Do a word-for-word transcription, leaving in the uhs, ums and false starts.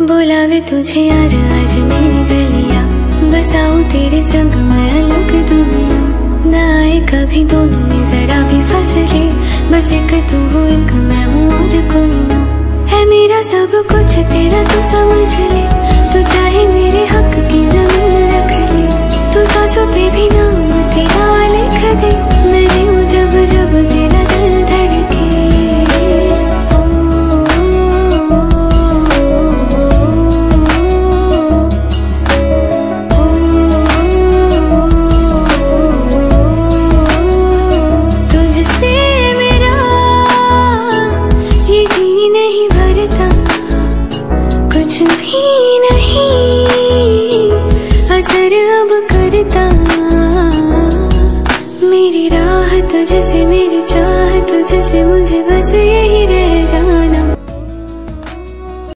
बुलावे तुझे यार आज मेरी गलियां, बसाऊं तेरे संग मैं अलग दुनिया। ना आए कभी दोनों में जरा भी फासले, बस एक तू हो एक मैं हूँ और कोई ना। है मेरा सब कुछ तेरा तू समझ ले, तू चाहे मेरे हक की जमीन रख ले। तू सांसों पे भी नाम तेरा लिख दे, मैं जीऊं जब जब तेरा दिल धड़के। मेरी राह तुझसे, मेरी चाह तुझसे, मुझे बस